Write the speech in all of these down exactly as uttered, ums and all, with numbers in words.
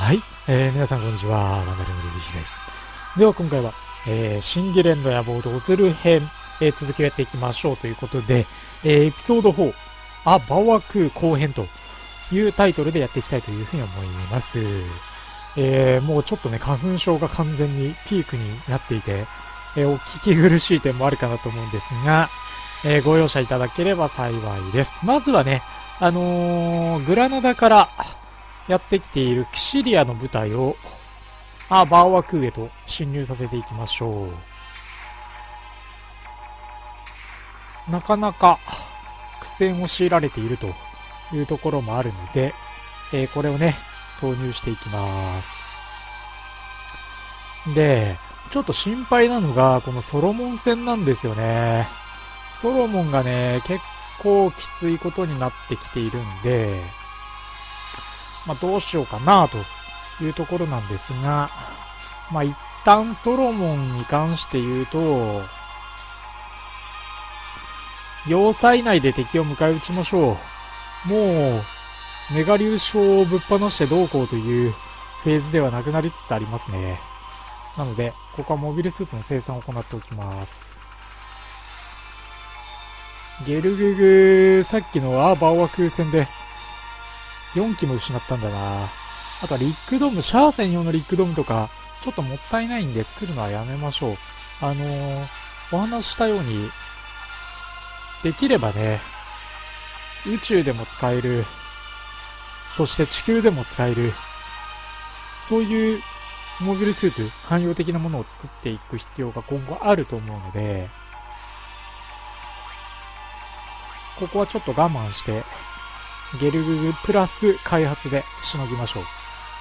はい、えー、皆さんこんにちは、ワンダリングリシです。では今回は、えー、シンゲレンの野望ドズル編、えー、続きをやっていきましょうということで、えー、エピソードフォー、あ、バワク後編というタイトルでやっていきたいというふうに思います。えー、もうちょっとね、花粉症が完全にピークになっていて、えー、お聞き苦しい点もあるかなと思うんですが、えー、ご容赦いただければ幸いです。まずはね、あのー、グラナダからやってきているキシリアの部隊を、あ、バーワクーへと侵入させていきましょう。なかなか苦戦を強いられているというところもあるので、えー、これをね、投入していきます。で、ちょっと心配なのが、このソロモン戦なんですよね。ソロモンがね、結構きついことになってきているんで、まあ、どうしようかなというところなんですが、まあ、一旦ソロモンに関して言うと、要塞内で敵を迎え撃ちましょう。もう、メガ粒子をぶっ放してどうこうというフェーズではなくなりつつありますね。なので、ここはモビルスーツの生産を行っておきます。ゲルググ、さっきのアーバーワク戦でよん機も失ったんだな。あとはリックドーム、シャー専用のリックドームとか、ちょっともったいないんで作るのはやめましょう。あのー、お話ししたように、できればね、宇宙でも使える、そして地球でも使える、そういうモビルスーツ、汎用的なものを作っていく必要が今後あると思うので、ここはちょっと我慢して、ゲルググプラス開発でしのぎましょ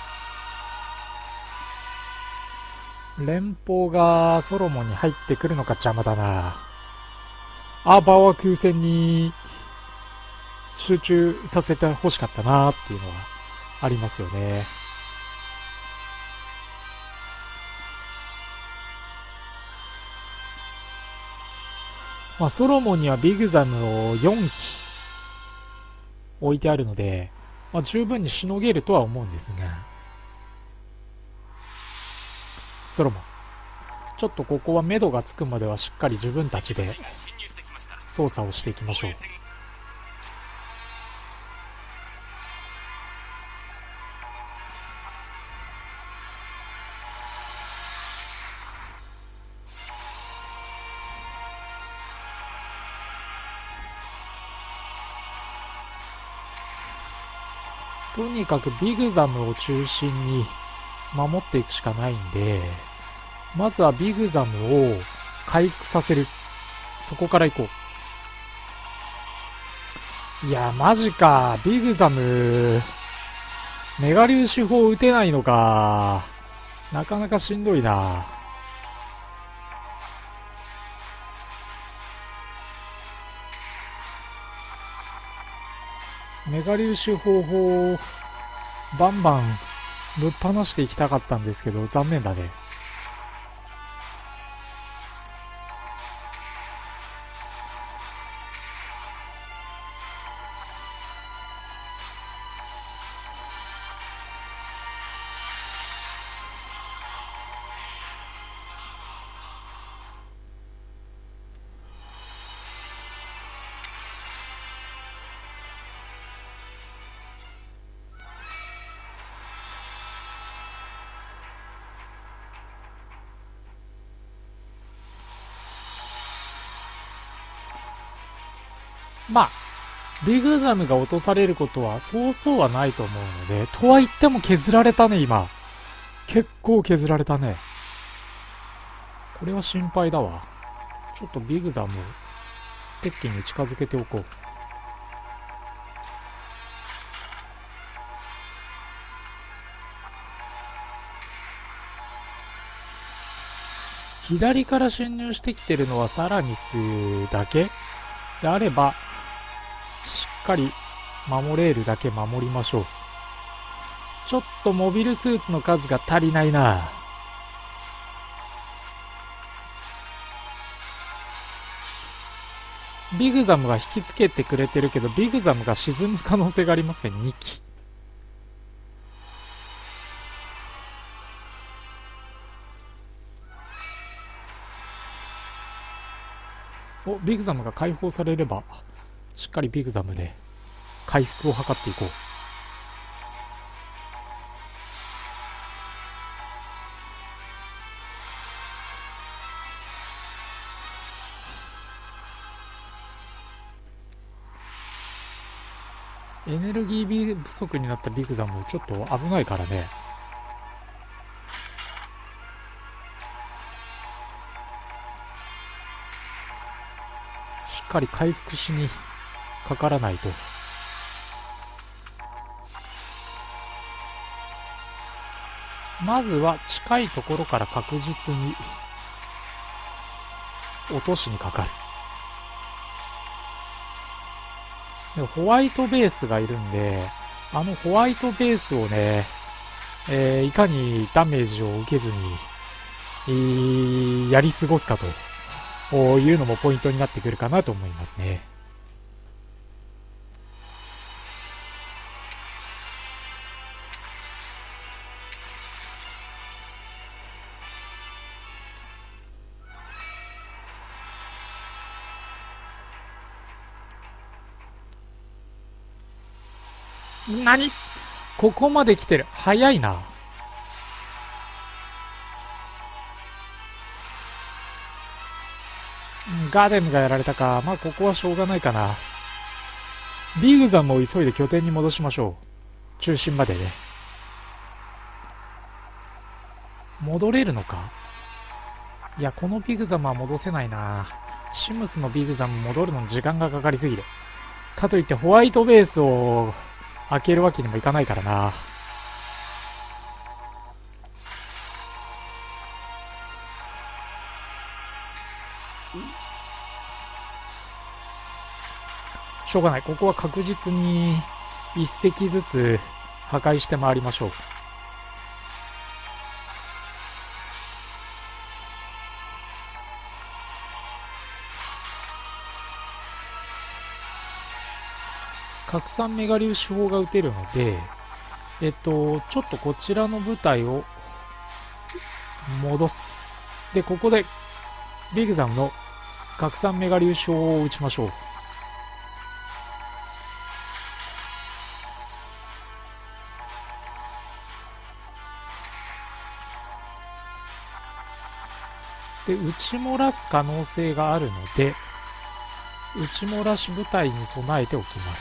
う。連邦がソロモンに入ってくるのか邪魔だな。あ、バワ空戦に集中させて欲しかったなっていうのはありますよね。まあ、ソロモンにはビグザムをよん機置いてあるので、まあ、十分にしのげるとは思うんですが、ソロモン、ちょっとここは目処がつくまではしっかり自分たちで操作をしていきましょう。とにかくビグザムを中心に守っていくしかないんで、まずはビグザムを回復させる。そこから行こう。いや、マジか。ビグザム、メガ粒子砲撃てないのか。なかなかしんどいな。メガ粒子砲をバンバンぶっ放していきたかったんですけど、残念だね。まあ、ビグザムが落とされることはそうそうはないと思うので、とは言っても削られたね、今。結構削られたね。これは心配だわ。ちょっとビグザムを鉄筋に近づけておこう。左から侵入してきてるのはサラミスだけであれば、しっかり守れるだけ守りましょう。ちょっとモビルスーツの数が足りないな。ビグザムが引きつけてくれてるけど、ビグザムが沈む可能性がありますね。に機。 お、ビグザムが解放されれば、しっかりビグザムで回復を図っていこう。エネルギー不足になったビグザムちょっと危ないからね。しっかり回復しにかからないと。まずは近いところから確実に落としにかかる。でホワイトベースがいるんで、あのホワイトベースをね、えー、いかにダメージを受けずに、えー、やり過ごすかというのもポイントになってくるかなと思いますね。何？ここまで来てる。早いな。ガーデムがやられたか。まあここはしょうがないかな。ビグザムを急いで拠点に戻しましょう。中心までね。戻れるのか？いや、このビグザムは戻せないな。シムスのビグザム戻るのに時間がかかりすぎる。かといってホワイトベースを開けるわけにもいかないからな。しょうがない。ここは確実に一隻ずつ破壊して回りましょう。拡散メガ粒子砲が撃てるので、えっと、ちょっとこちらの部隊を戻す。で、ここでビグザムの拡散メガ粒子砲を撃ちましょう。で、撃ち漏らす可能性があるので、撃ち漏らし部隊に備えておきます。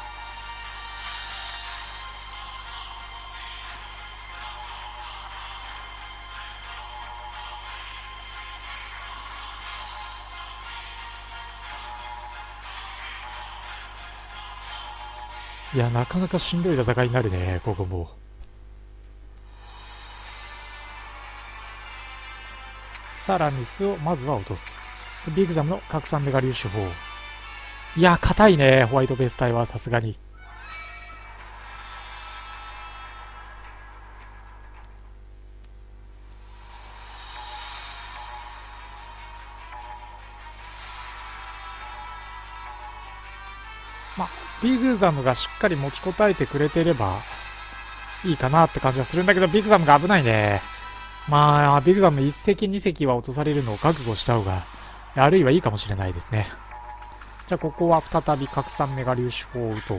いや、なかなかしんどい戦いになるね、ここも。さらに巣をまずは落とす。ビグザムの拡散メガ粒子砲。いや、硬いね、ホワイトベース隊はさすがに。まあ、ビグザムがしっかり持ちこたえてくれてればいいかなって感じはするんだけど、ビグザムが危ないね。まあ、ビグザムいっ隻に隻は落とされるのを覚悟した方が、あるいはいいかもしれないですね。じゃあここは再び拡散メガ粒子砲を撃とう。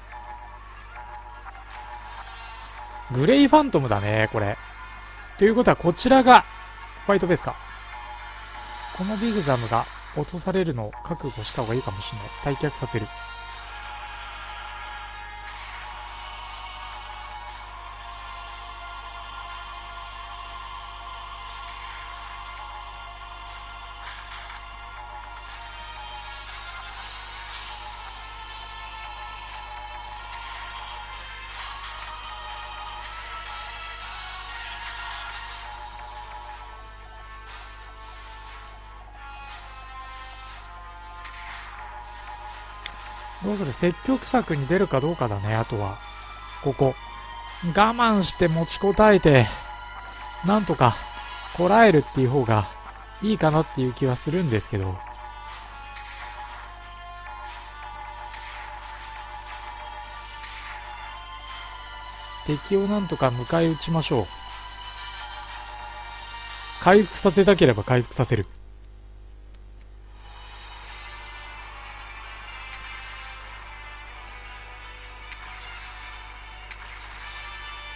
グレイファントムだね、これ。ということはこちらがホワイトベースか。このビグザムが落とされるのを覚悟した方がいいかもしれない。退却させる。どうする？積極策に出るかどうかだね。あとはここ我慢して持ちこたえてなんとかこらえるっていう方がいいかなっていう気はするんですけど、敵をなんとか迎え撃ちましょう。回復させたければ回復させる。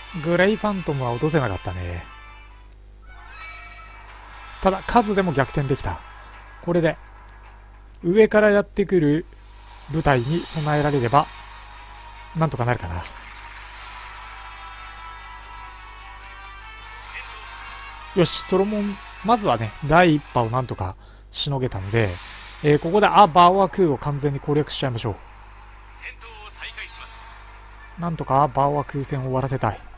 グレイファントムは落とせなかったね。ただ数でも逆転できた。これで上からやってくる部隊に備えられればなんとかなるかな。よし、ソロモンまずはね第一波をなんとかしのげたので、えー、ここでア・バオアクーを完全に攻略しちゃいましょう。なんとかバオアクー戦を終わらせたい。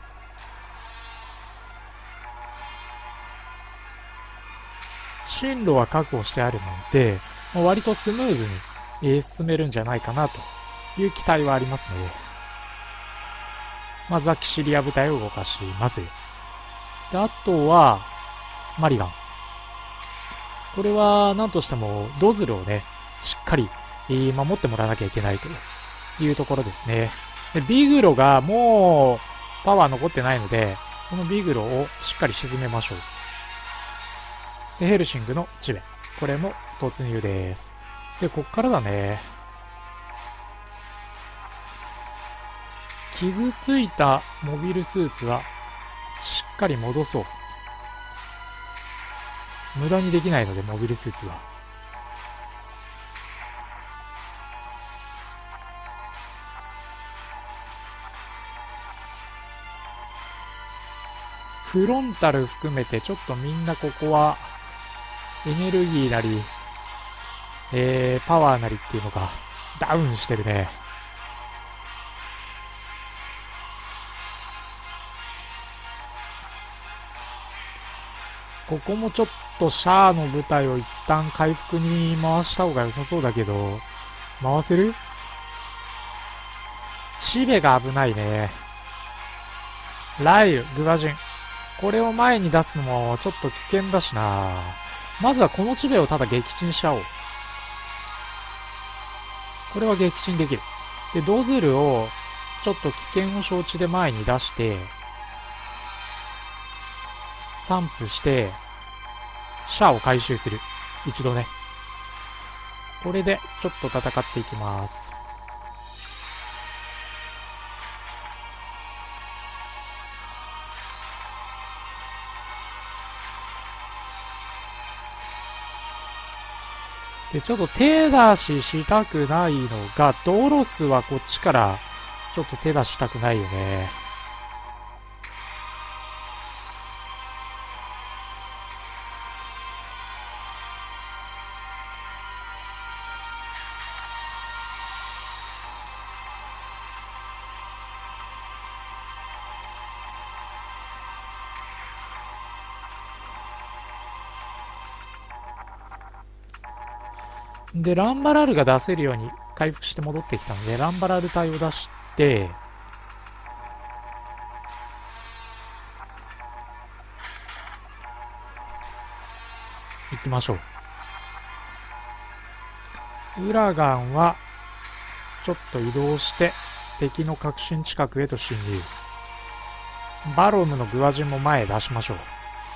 進路は確保してあるので割とスムーズに、えー、進めるんじゃないかなという期待はありますね。まずはキシリア部隊を動かします。であとはマリガン、これは何としてもドズルをねしっかり、えー、守ってもらわなきゃいけないというところですね。でビグロがもうパワー残ってないのでこのビグロをしっかり沈めましょう。でヘルシングのチベ、これも突入です。でこっからだね。傷ついたモビルスーツはしっかり戻そう。無駄にできないのでモビルスーツは。フロンタル含めてちょっとみんなここはエネルギーなり、えー、パワーなりっていうのがダウンしてるね。ここもちょっとシャアの部隊を一旦回復に回した方が良さそうだけど、回せる？チベが危ないね。ライル、グバジン、これを前に出すのもちょっと危険だしな。まずはこのチベをただ撃沈しちゃおう。これは撃沈できる。でドズルをちょっと危険を承知で前に出して散布してシャアを回収する。一度ね。これでちょっと戦っていきます。でちょっと手出ししたくないのが、ドロスはこっちからちょっと手出したくないよね。で、ランバラルが出せるように回復して戻ってきたので、ランバラル隊を出して、行きましょう。ウラガンは、ちょっと移動して、敵の核心近くへと侵入。バロムのグアジンも前へ出しましょう。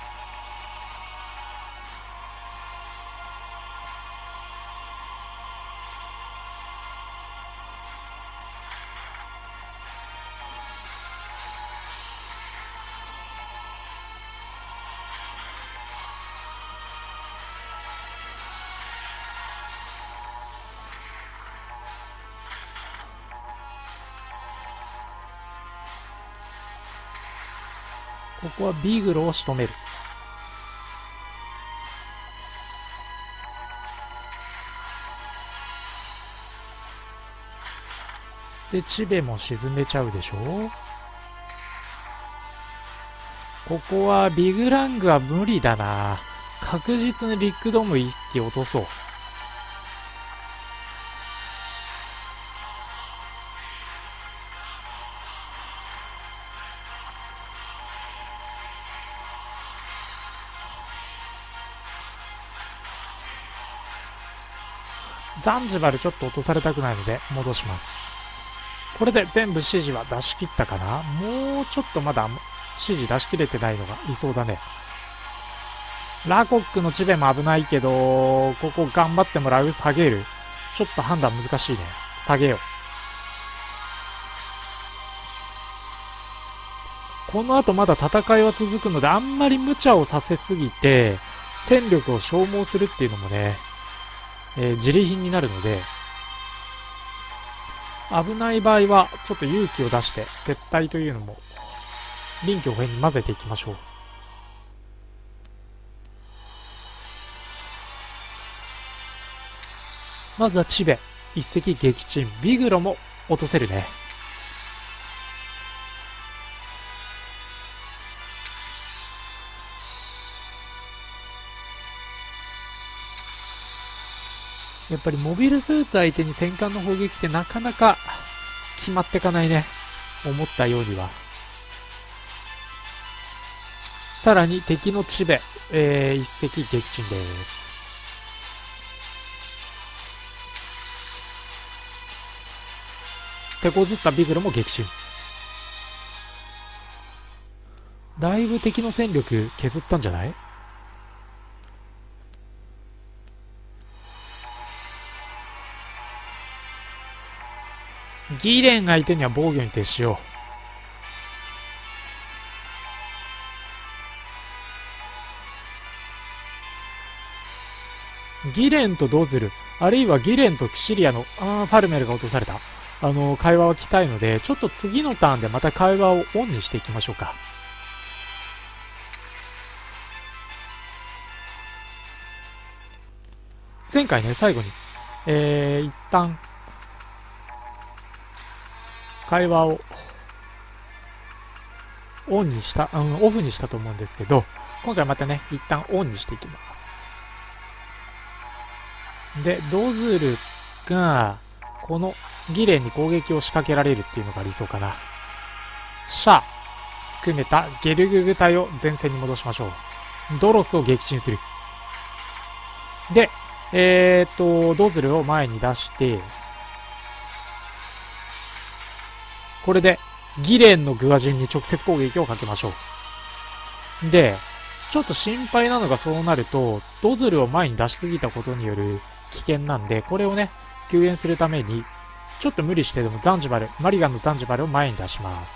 ここはビグロを仕留める。で、チベも沈めちゃうでしょ。ここはビグラングは無理だな。確実にリックドーム一機落とそう。ザンジバルちょっと落とされたくないので戻します。これで全部指示は出し切ったかな。もうちょっとまだ指示出し切れてないのがいそうだね。ラコックのチベも危ないけど、ここ頑張ってもらう。下げる。ちょっと判断難しいね。下げよこの後まだ戦いは続くので、あんまり無茶をさせすぎて、戦力を消耗するっていうのもね、えー、自利品になるので、危ない場合は、ちょっと勇気を出して、撤退というのも、臨機応変に混ぜていきましょう。まずはチベ、一石撃沈、ビグロも落とせるね。やっぱりモビルスーツ相手に戦艦の砲撃ってなかなか決まってかないね。思ったようには。さらに敵のチベ、えー、一石撃沈です。手こずったビグロも撃沈。だいぶ敵の戦力削ったんじゃない？ギレン相手には防御に徹しよう。ギレンとドズル、あるいはギレンとキシリアの、あー、ファルメルが落とされた。あの、会話は来たいので、ちょっと次のターンでまた会話をオンにしていきましょうか。前回ね、最後に、えー、一旦、会話をオンにした、うん、オフにしたと思うんですけど、今回またね、一旦オンにしていきます。で、ドズルが、このギレンに攻撃を仕掛けられるっていうのが理想かな。シャア含めたゲルググ隊を前線に戻しましょう。ドロスを撃沈する。で、えーっと、ドズルを前に出して、これでギレンのグアジンに直接攻撃をかけましょう。で、ちょっと心配なのがそうなると、ドズルを前に出しすぎたことによる危険なんで、これをね、救援するために、ちょっと無理してでもザンジバル、マリガンのザンジバルを前に出します。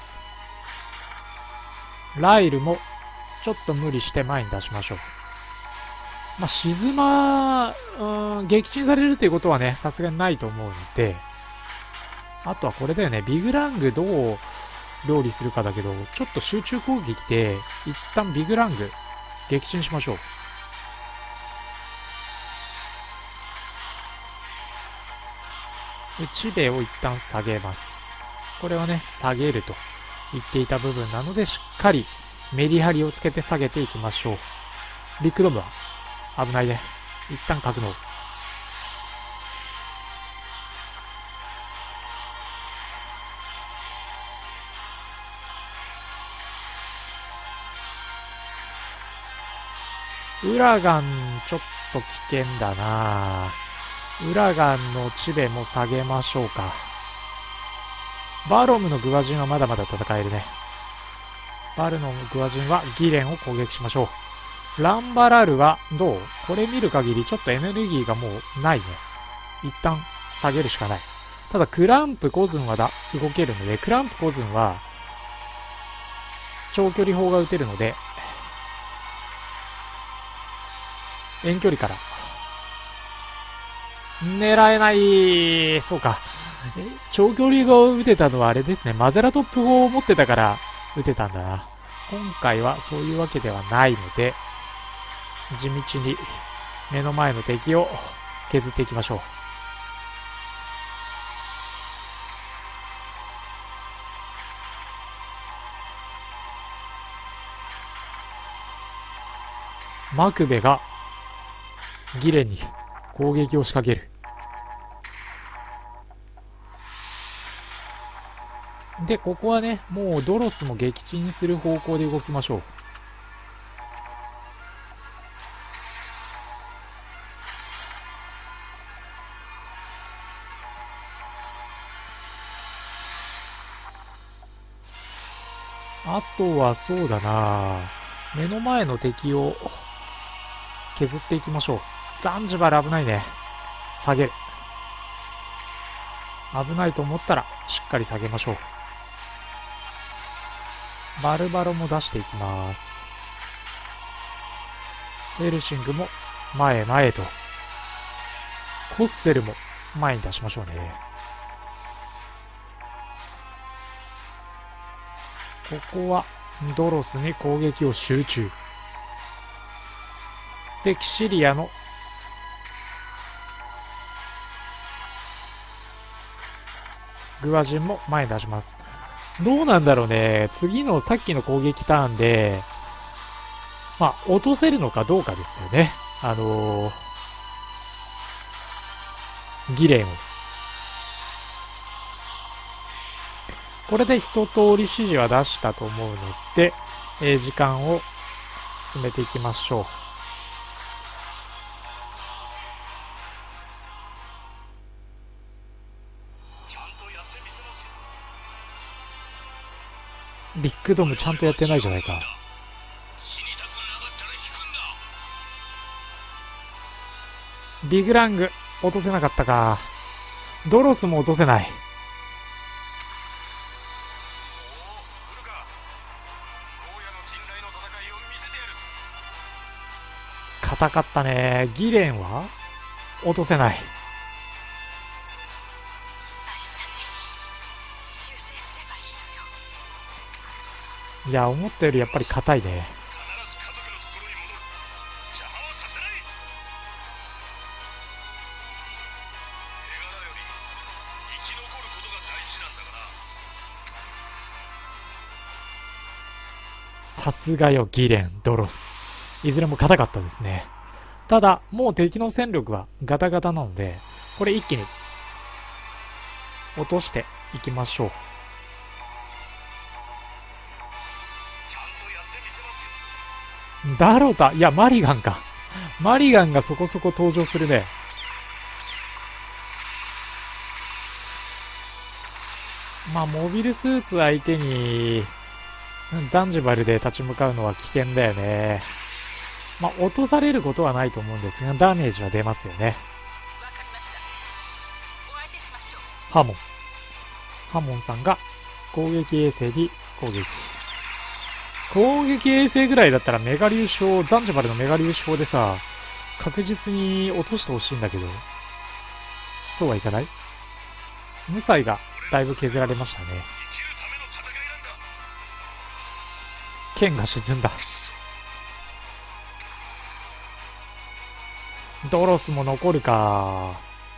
ライルも、ちょっと無理して前に出しましょう。まあ、沈ま、うーん、撃沈されるということはね、さすがにないと思うので、あとはこれだよね、ビグラングどう料理するかだけど、ちょっと集中攻撃で、一旦ビグラング、撃沈しましょう。で、チベを一旦下げます。これはね、下げると言っていた部分なので、しっかりメリハリをつけて下げていきましょう。ビッグドムは危ないね。一旦格納。ウラガン、ちょっと危険だな。ウラガンのチベも下げましょうか。バロムのグアジンはまだまだ戦えるね。バルのグアジンはギレンを攻撃しましょう。ランバラルはどう？これ見る限りちょっとエネルギーがもうないね。一旦下げるしかない。ただクランプコズンはだ動けるので、クランプコズンは長距離砲が撃てるので、遠距離から。狙えない。そうか。長距離砲を撃てたのはあれですね。マゼラトップ砲を持ってたから撃てたんだな。今回はそういうわけではないので、地道に目の前の敵を削っていきましょう。マクベがギレンに攻撃を仕掛ける。で、ここはね、もうドロスも撃沈する方向で動きましょう。あとはそうだな、目の前の敵を削っていきましょう。ザンジバル危ないね。下げる。危ないと思ったらしっかり下げましょう。 バルバロも出していきます。ヘルシングも前へ前へと。コッセルも前に出しましょうね。ここはドロスに攻撃を集中。で、キシリアのグアジンも前に出します。どうなんだろうね。次のさっきの攻撃ターンで、まあ、落とせるのかどうかですよね。あのー、ギレンを。これで一通り指示は出したと思うので、えー、時間を進めていきましょう。ビッグドームちゃんとやってないじゃないか。ビッグラング落とせなかったか。ドロスも落とせない。硬かったね。ギレンは落とせない。いや、思ったよりやっぱり硬いね。さすがよ、ギレン、ドロス。いずれも硬かったですね。ただ、もう敵の戦力はガタガタなので、これ一気に落としていきましょう。ダロタ、いや、マリガンか。マリガンがそこそこ登場するね。まあ、モビルスーツ相手に、ザンジバルで立ち向かうのは危険だよね。まあ、落とされることはないと思うんですが、ダメージは出ますよね。ハモン。ハモンさんが攻撃衛星に攻撃。攻撃衛星ぐらいだったらメガ粒子、ザンジバルのメガ粒子砲でさ、確実に落としてほしいんだけど、そうはいかない？無彩がだいぶ削られましたね。剣が沈んだ。ドロスも残るか。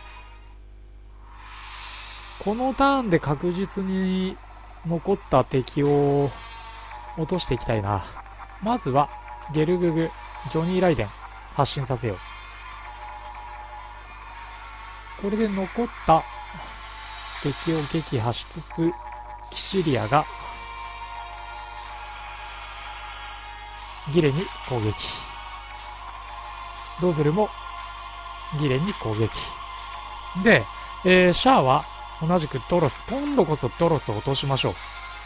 このターンで確実に残った敵を落としていきたいな。まずはゲルググ、ジョニー・ライデン発進させよう。これで残った敵を撃破しつつ、キシリアがギレに攻撃。ドズルもギレに攻撃。で、えー、シャアは同じくドロス。今度こそドロスを落としましょう。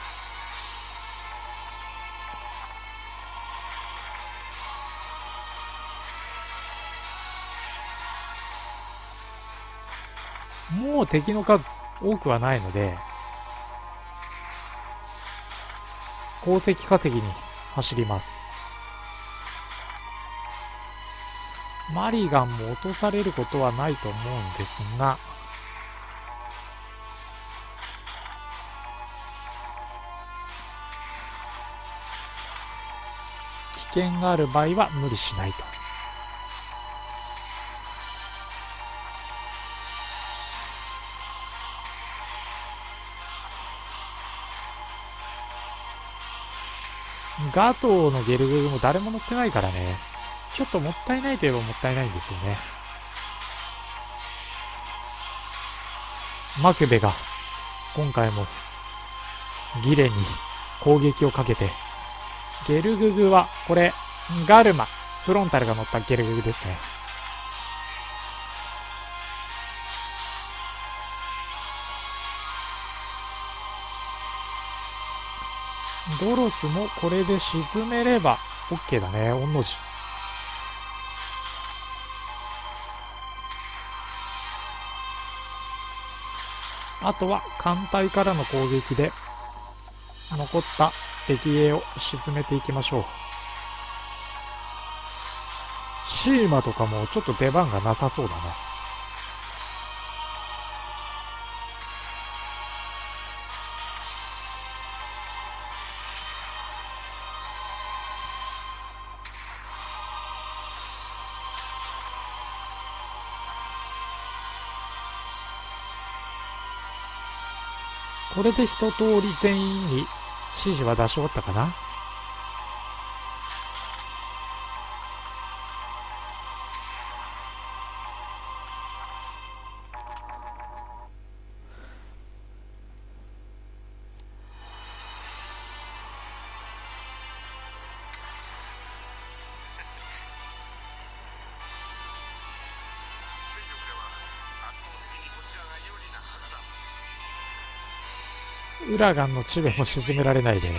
もう敵の数多くはないので、鉱石稼ぎに走ります。マリガンも落とされることはないと思うんですが、危険がある場合は無理しないと。ガトーのゲルググも誰も乗ってないからね。ちょっともったいないといえばもったいないんですよね。マクベが今回もギレに攻撃をかけて、ゲルググはこれガルマ、フロンタルが乗ったゲルググですね。ドロスもこれで沈めれば OK だね。御の字。あとは艦隊からの攻撃で残った敵へを沈めていきましょう。シーマとかもちょっと出番がなさそうだな。これで一通り全員に指示は出し終わったかな。ウラガンのチベも沈められないで。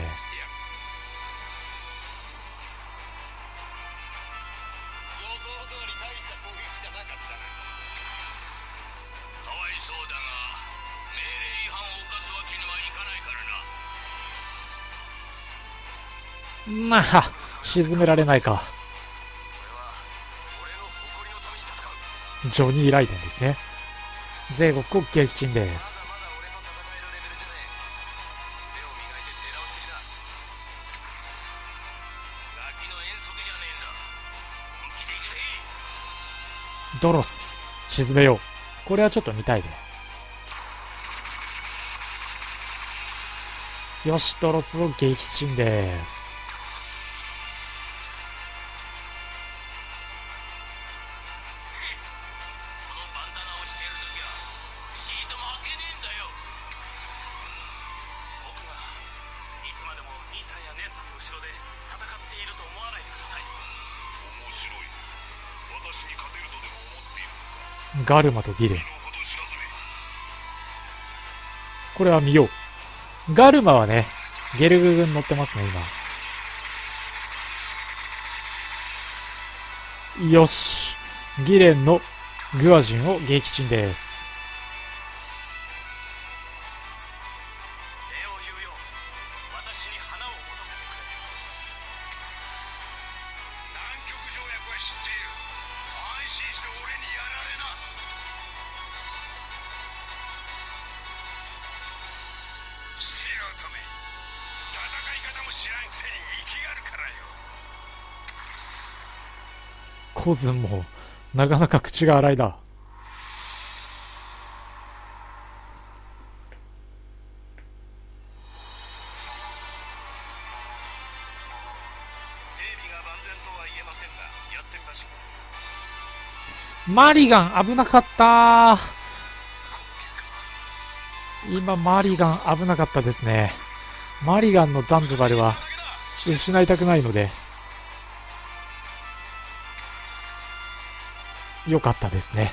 まあ、沈められないか。ジョニー・ライデンですね。ゼー国を撃沈です。ドロス、沈めよう。これはちょっと見たいで。よし、ドロスを撃沈です。ガルマとギレン。これは見よう。ガルマはね、ゲルグ軍乗ってますね、今。よし。ギレンのグアジンを撃沈です。コズンもなかなか口が荒いな。マリガン危なかったー。今マリガン危なかったですね。マリガンのザンジバルは失いたくないのでよかったですね。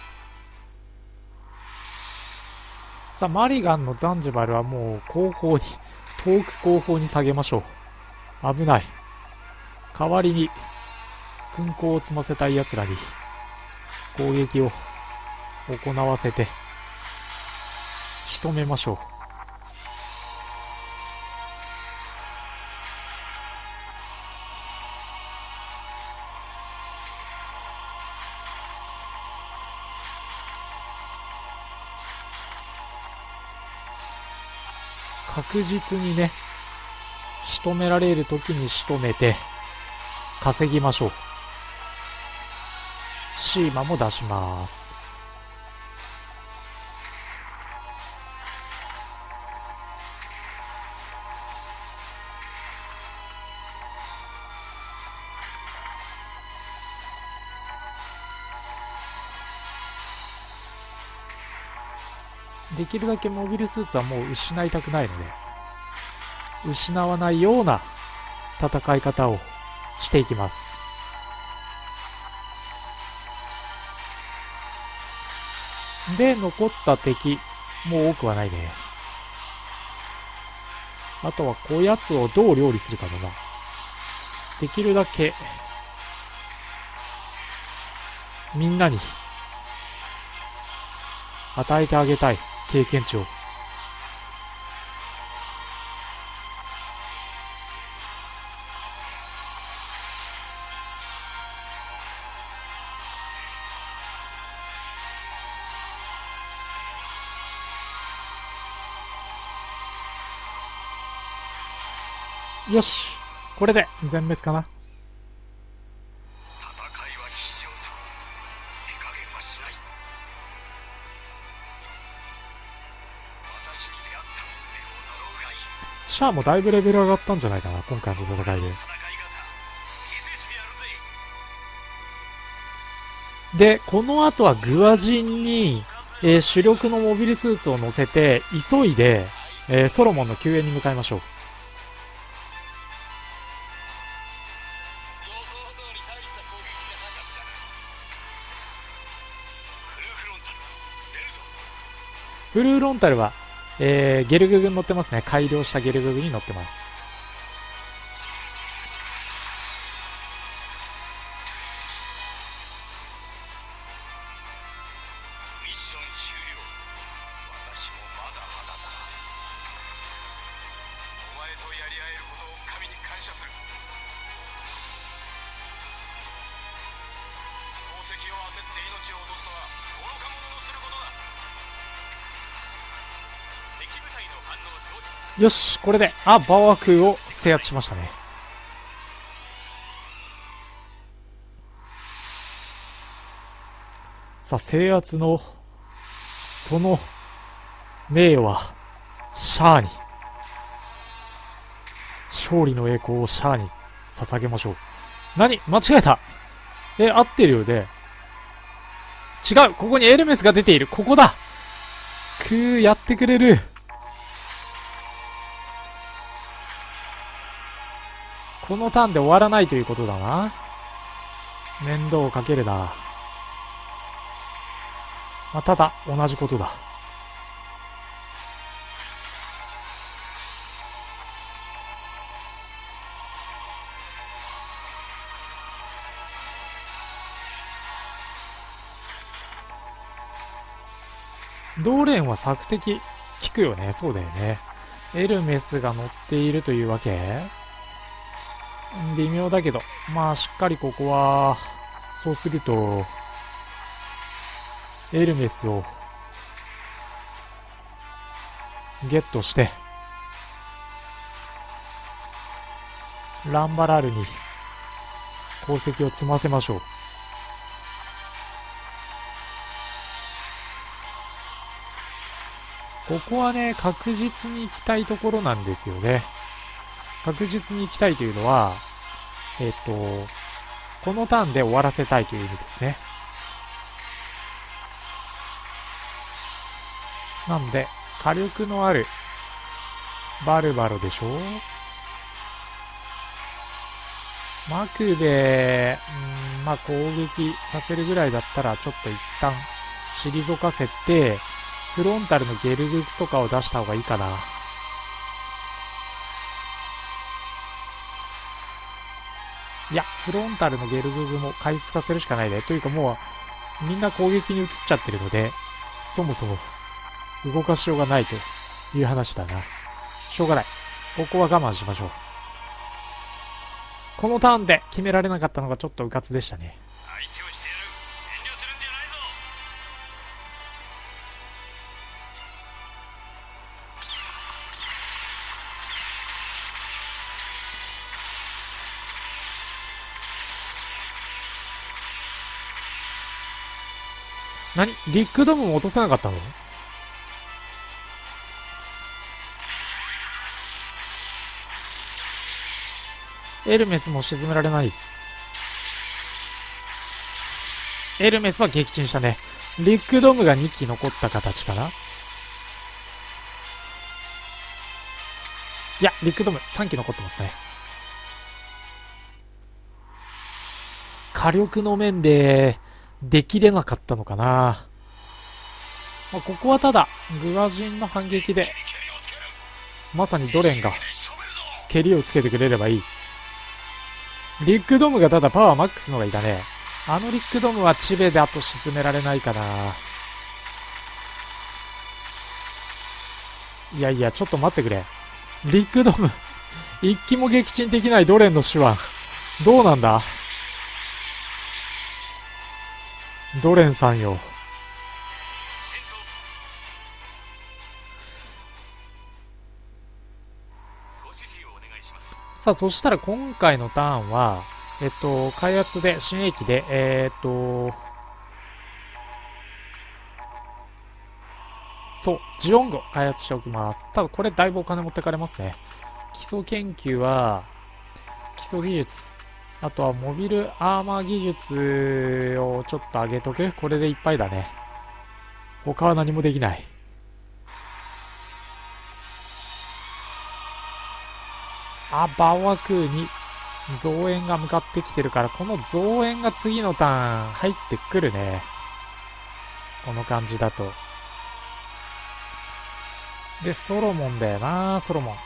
さあ、マリガンのザンジバルはもう後方に、遠く後方に下げましょう。危ない。代わりに、噴光を積ませたい奴らに、攻撃を行わせて、仕留めましょう。確実にね、仕留められるときに仕留めて、稼ぎましょう。シーマも出します。できるだけモビルスーツはもう失いたくないので、失わないような戦い方をしていきます。で、残った敵、もう多くはないね。あとはこやつをどう料理するかだな。できるだけ、みんなに与えてあげたい経験値を。 よし、これで全滅かな。シャアもだいぶレベル上がったんじゃないかな、今回の戦いで。で、この後はグアジンに、えー、主力のモビルスーツを乗せて、急いで、えー、ソロモンの救援に向かいましょう。ブルーロンタルは、えー、ゲルググに乗ってますね。改良したゲルググに乗ってます。ミッション終了。私もまだまだだ。お前とやり合えることを神に感謝する。宝石を焦って命を落とすのは愚か者のすることだ。よし、これで、あ、バワー空を制圧しましたね。さあ、制圧の、その、名誉は、シャアに、勝利の栄光をシャアに捧げましょう。何？間違えた。え、合ってるよね。違う、ここにエルメスが出ている。ここだ。くー、やってくれる。このターンで終わらないということだな。面倒をかけるな。まあ、ただ、同じことだ。ドーレンは索敵効くよね。そうだよね。エルメスが乗っているというわけ？微妙だけど、まあしっかりここは、そうすると、エルメスをゲットして、ランバラールに功績を積ませましょう。ここはね、確実に行きたいところなんですよね。確実に行きたいというのは、えっと、このターンで終わらせたいという意味ですね。なんで、火力のあるバルバロでしょ。マクベ、うん、まあ攻撃させるぐらいだったらちょっと一旦退かせて、フロンタルのゲルグクとかを出した方がいいかな。いや、フロンタルのゲルググも回復させるしかないね。というかもう、みんな攻撃に移っちゃってるので、そもそも動かしようがないという話だな。しょうがない。ここは我慢しましょう。このターンで決められなかったのがちょっとうかつでしたね。相手をしてやる。遠慮するんじゃないぞ。何？リックドームも落とせなかったの？エルメスも沈められない。エルメスは撃沈したね。リックドームがにき残った形かな。いや、リックドームさんき残ってますね。火力の面でできれなかったのかな。まあ、ここはただグアジンの反撃でまさにドレンが蹴りをつけてくれればいい。リックドームがただパワーマックスのがいたね。あのリックドームはチベだと沈められないかな。いやいや、ちょっと待ってくれ。リックドーム一機も撃沈できないドレンの手腕どうなんだ。ドレンさんよ。 さあ、そしたら今回のターンは、えっと、開発で、新駅で、えー、っと、そう、ジオングを開発しておきます。ただこれだいぶお金持ってかれますね。基礎研究は、基礎技術、あとはモビルアーマー技術をちょっと上げとく。これでいっぱいだね。他は何もできない。あ、バオアクーに増援が向かってきてるから、この増援が次のターン入ってくるね。この感じだと。で、ソロモンだよな、ソロモン。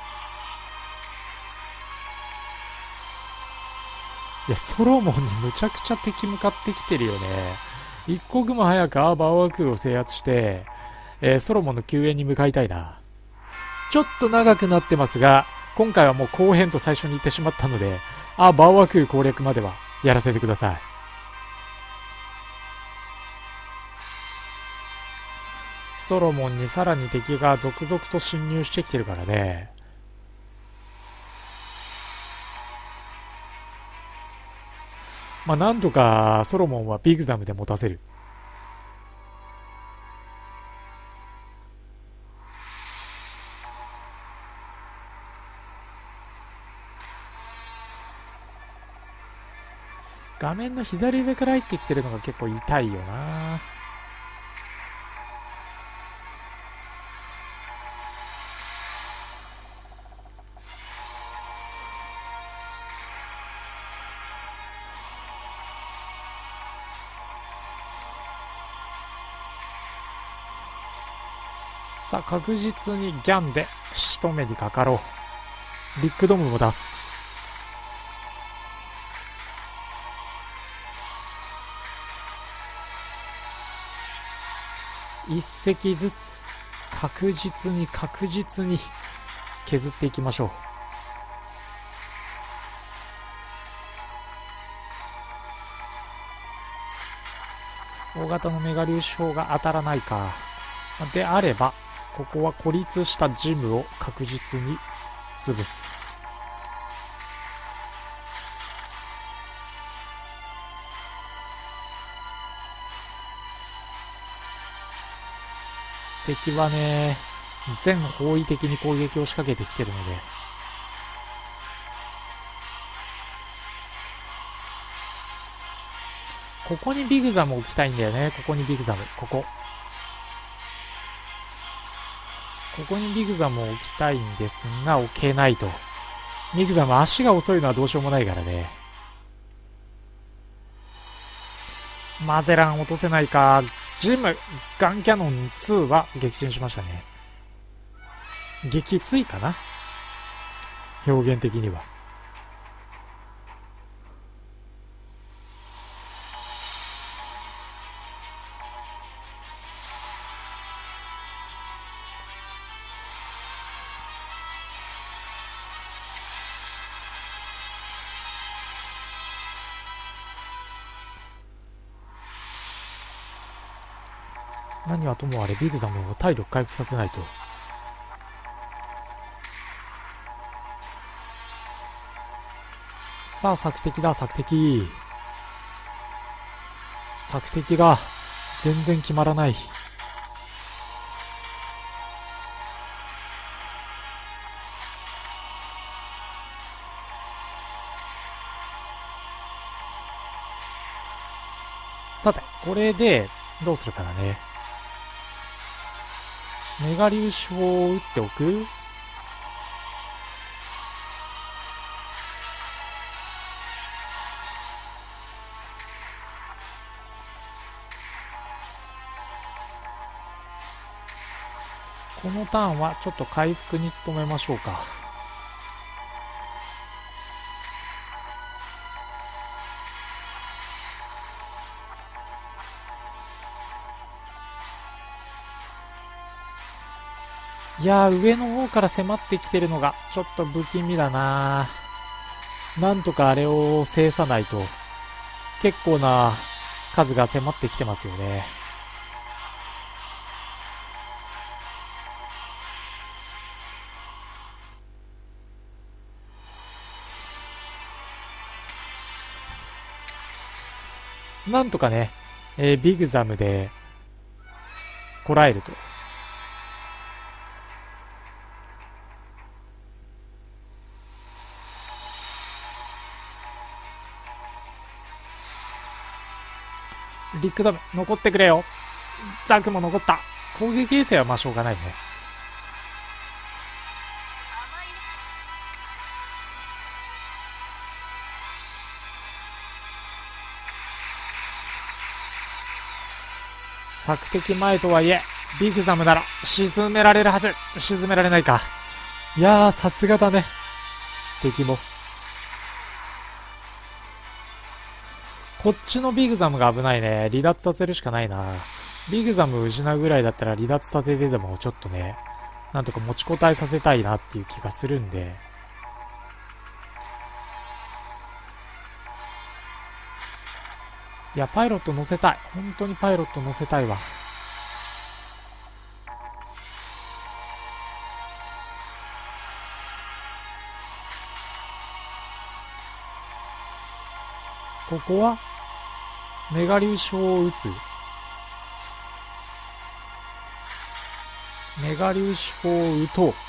いや、ソロモンにむちゃくちゃ敵向かってきてるよね。一刻も早くアーバーワークを制圧して、えー、ソロモンの救援に向かいたいな。ちょっと長くなってますが、今回はもう後編と最初に言ってしまったので、アーバーワーク攻略まではやらせてください。ソロモンにさらに敵が続々と侵入してきてるからね。まあ、なんとかソロモンはビグザムで持たせる。画面の左上から入ってきてるのが結構痛いよな。さあ、確実にギャンで仕留めにかかろう。ビッグドームも出す。一隻ずつ確実に確実に削っていきましょう。大型のメガ粒子砲が当たらないか。であれば、ここは孤立したジムを確実に潰す。敵はね、全方位的に攻撃を仕掛けてきてるので、ここにビグザムを置きたいんだよね。ここにビグザム。ここ。ここにビグザムを置きたいんですが、置けないと。ビグザム足が遅いのはどうしようもないからね。マゼラン落とせないか。ジム、ガンキャノンツーは撃沈しましたね。撃墜かな、表現的には。何はともあれビグザムを体力回復させないと。さあ、索敵だ、索敵。索敵が全然決まらない。さて、これでどうするかだね。メガ粒子砲を撃っておく。このターンはちょっと回復に努めましょうか。いやー、上の方から迫ってきてるのがちょっと不気味だな。なんとかあれを制さないと。結構な数が迫ってきてますよね。 なんとかね、えー、ビグザムで、こらえると。リックダム、残ってくれよ。ザクも残った。攻撃衛星はまあしょうがないね。索敵前とはいえ、ビグザムなら沈められるはず。沈められないか。いやー、さすがだね。敵も。こっちのビグザムが危ないね。離脱させるしかないな。ビグザム失うぐらいだったら離脱させてでもちょっとね、なんとか持ちこたえさせたいなっていう気がするんで。いや、パイロット乗せたい。本当にパイロット乗せたいわ。ここはメガ粒子砲を撃つ。メガ粒子砲を撃とう。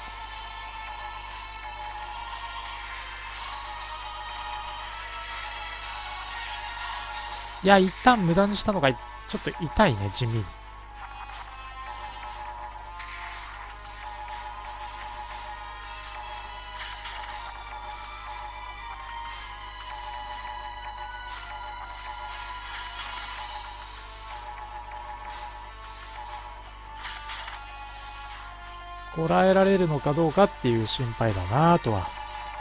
いや、一旦無駄にしたのがちょっと痛いね、地味に。こらえられるのかどうかっていう心配だなぁとは。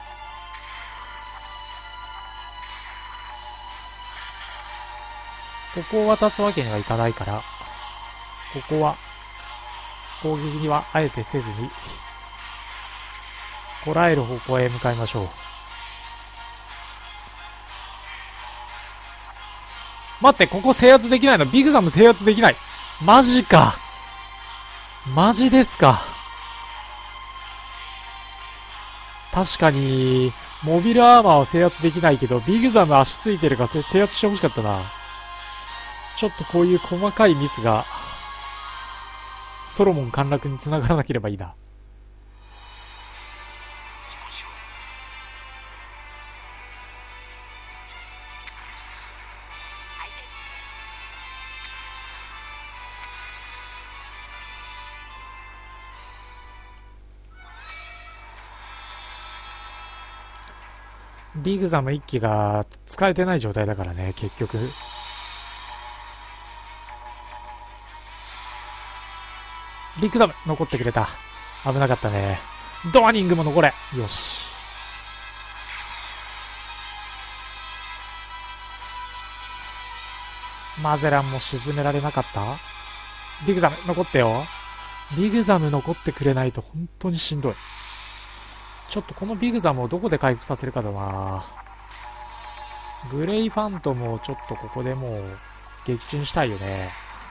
ここを渡すわけにはいかないから、ここは攻撃にはあえてせずに、こらえる方向へ向かいましょう。待って、ここ制圧できないの？ビグザム制圧できない。マジか。マジですか。確かに、モビルアーマーは制圧できないけど、ビグザム足ついてるから制圧してほしかったな。ちょっとこういう細かいミスが、ソロモン陥落につながらなければいいな。ビグザム一機が使えてない状態だからね、結局。ビッグダム残ってくれた。危なかったね。ドアニングも残れ。よし。マゼランも沈められなかった。ビグザム残ってよ。ビグザム残ってくれないと本当にしんどい。ちょっとこのビグザムをどこで回復させるかだな。グレイファントムをちょっとここでもう撃沈したいよね。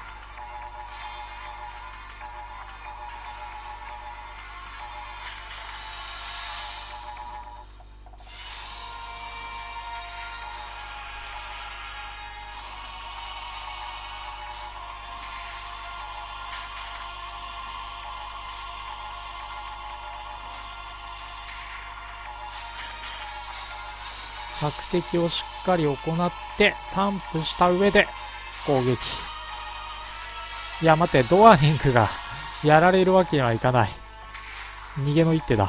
索敵をしっかり行って散布した上で攻撃。いや待って、ドアニングがやられるわけにはいかない。逃げの一手だ。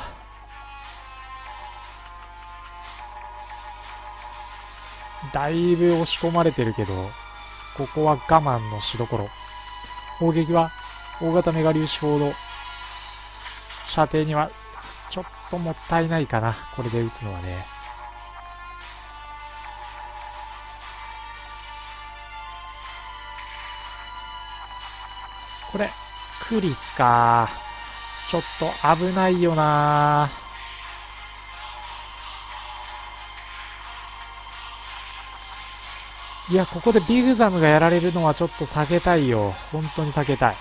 だいぶ押し込まれてるけど、ここは我慢のしどころ。砲撃は大型メガ粒子砲の射程にはちょっともったいないかな、これで撃つのはね。これクリスか。ちょっと危ないよな。いや、ここでビグザムがやられるのはちょっと避けたいよ。本当に避けたい。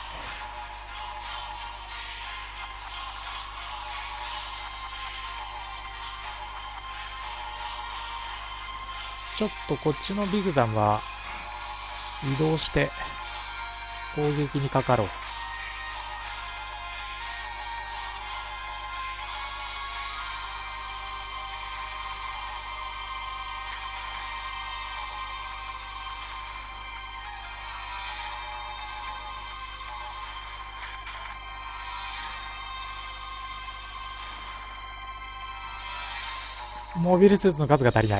ちょっとこっちのビグザムは移動して攻撃にかかろう。モビルスーツの数が足りない。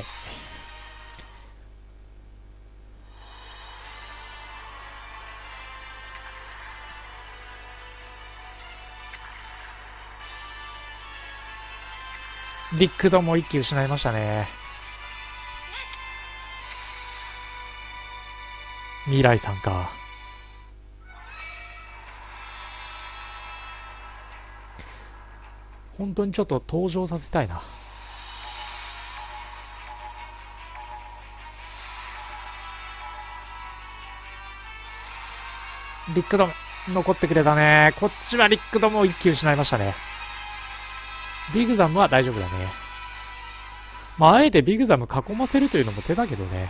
リックドも一気失いましたね。未来さんか。本当にちょっと登場させたいな。リックドム残ってくれたね。こっちはリックドムを一気失いましたね。ビグザムは大丈夫だね。まあ、あえてビグザム囲ませるというのも手だけどね。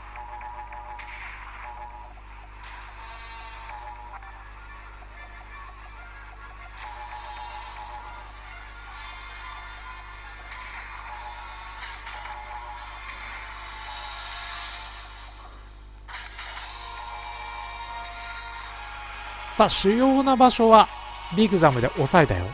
さあ、主要な場所はビグザムで抑えたよ。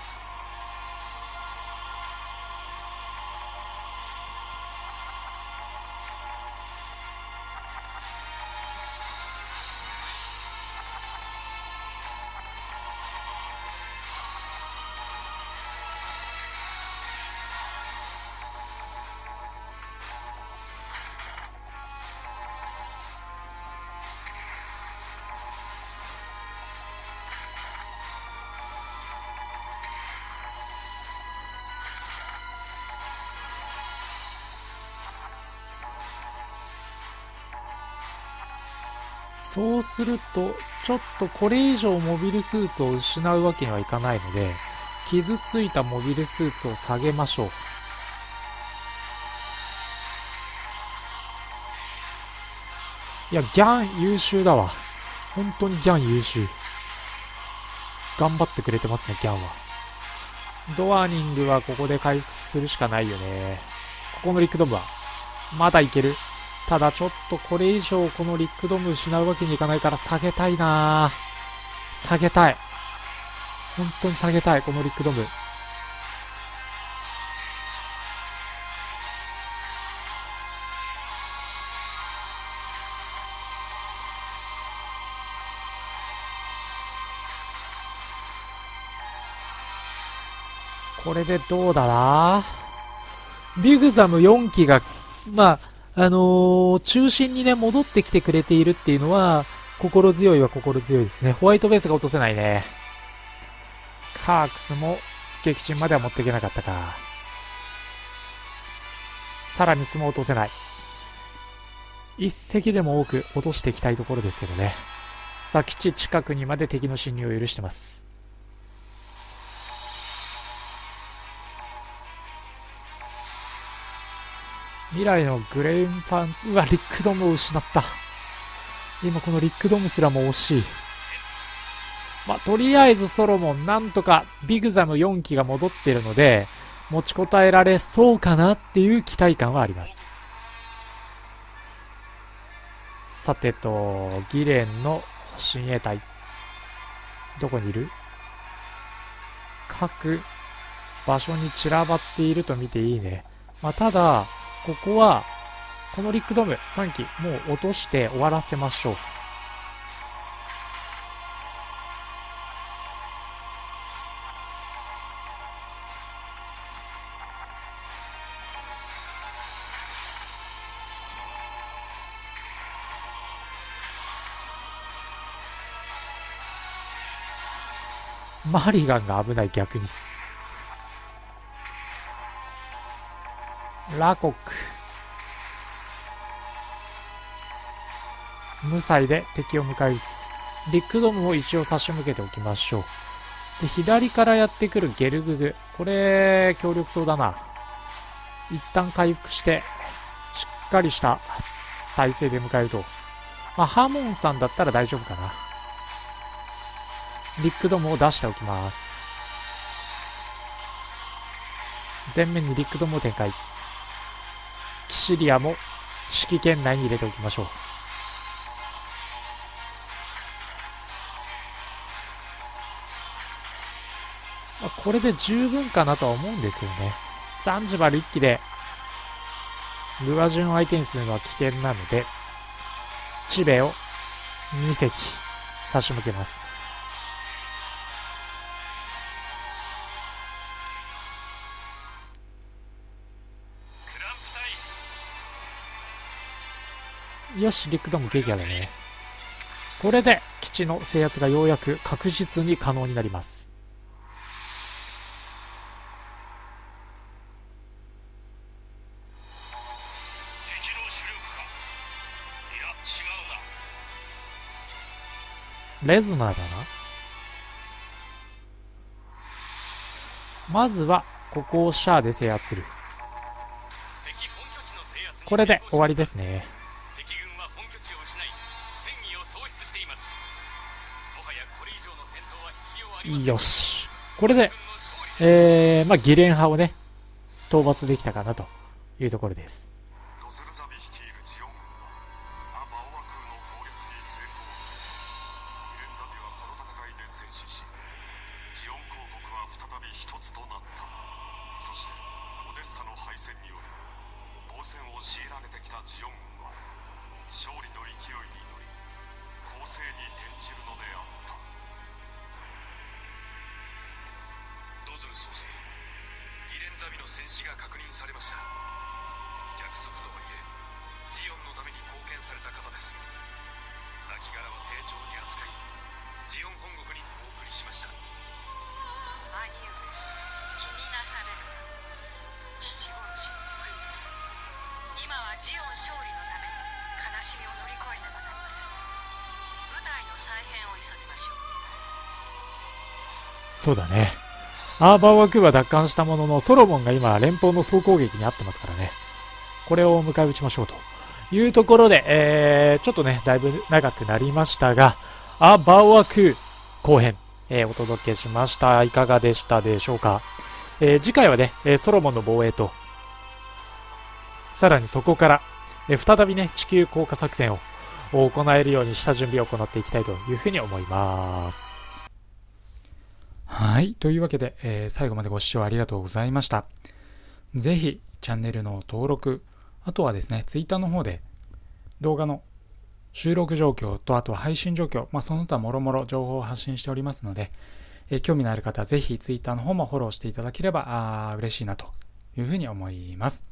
そうすると、ちょっとこれ以上モビルスーツを失うわけにはいかないので、傷ついたモビルスーツを下げましょう。いや、ギャン優秀だわ。本当にギャン優秀。頑張ってくれてますね、ギャンは。ドワーニングはここで回復するしかないよね。ここのリックドムは、まだいける。ただちょっとこれ以上このリックドム失うわけにいかないから下げたいなぁ。下げたい。本当に下げたい、このリックドム。これでどうだな。ビグザムよんきが、まあ、あのー、中心にね、戻ってきてくれているっていうのは、心強いは心強いですね。ホワイトベースが落とせないね。カークスも、撃沈までは持っていけなかったか。サラミスも落とせない。一隻でも多く落としていきたいところですけどね。さあ、基地近くにまで敵の侵入を許してます。未来のグレインファン、うわ、リックドムを失った。今このリックドムすらも惜しい。まあ、とりあえずソロモン、なんとかビグザムよんきが戻っているので、持ちこたえられそうかなっていう期待感はあります。さてと、ギレンの親衛隊。どこにいる？各場所に散らばっていると見ていいね。まあ、ただ、ここは、このリックドムさんき、もう落として終わらせましょう。マリガンが危ない、逆に。ラコック。無彩で敵を迎え撃つ。リックドムを一応差し向けておきましょう。で、左からやってくるゲルググ。これ、強力そうだな。一旦回復して、しっかりした体勢で迎えると。 まあ、ハモンさんだったら大丈夫かな。リックドムを出しておきます。前面にリックドムを展開。キシリアも指揮圏内に入れておきましょう。まあ、これで十分かなとは思うんですけどね。ザンジバル一騎でルアジュン相手にするのは危険なので、チベをに隻差し向けます。よし、リックドム撃破だね。これで基地の制圧がようやく確実に可能になります。レズナーだな。まずはここをシャアで制圧する。これで終わりですね。よし、これで、えー、まあギレン派をね討伐できたかなというところです。そうだね。アーバー枠は奪還したものの、ソロモンが今連邦の総攻撃にあってますからね。これを迎え撃ちましょうというところで、えー、ちょっとねだいぶ長くなりましたが、アーバー枠後編、えー、お届けしました。いかがでしたでしょうか。えー、次回はねソロモンの防衛と、さらにそこから、えー、再びね地球降下作戦を行えるようにした準備を行っていきたいというふうに思います。はい。というわけで、えー、最後までご視聴ありがとうございました。ぜひ、チャンネルの登録、あとはですね、ツイッターの方で動画の収録状況と、あとは配信状況、まあ、その他もろもろ情報を発信しておりますので、えー、興味のある方はぜひツイッターの方もフォローしていただければあ嬉しいなというふうに思います。